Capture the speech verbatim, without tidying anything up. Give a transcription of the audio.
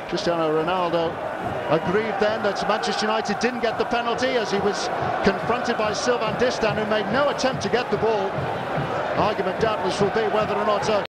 Cristiano Ronaldo aggrieved then that Manchester United didn't get the penalty as he was confronted by Distin, who made no attempt to get the ball. Argument doubtless will be whether or not uh,